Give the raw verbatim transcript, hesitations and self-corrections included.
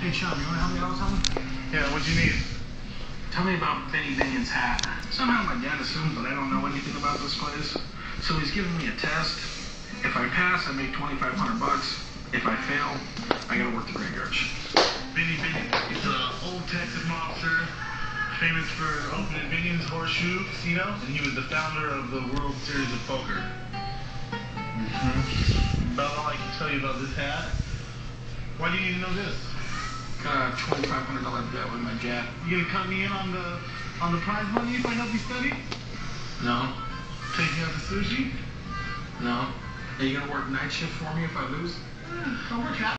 Hey, Chum, you want to help me out with something? Yeah, what'd you need? Tell me about Benny Binion's hat. Somehow my dad assumes that I don't know anything about this place, so he's giving me a test. If I pass, I make twenty-five hundred bucks. If I fail, I gotta work the graveyard shift. Benny Binion. He's an old Texas mobster, famous for opening Binion's Horseshoe Casino, and he was the founder of the World Series of Poker. Mm-hmm. About all I can tell you about this hat. Why do you need to know this? Got a twenty-five hundred dollar bet with my dad. You gonna cut me in on the on the prize money if I help you study? No. Take you out to sushi? No. Are you gonna work night shift for me if I lose? Eh, I'll work half.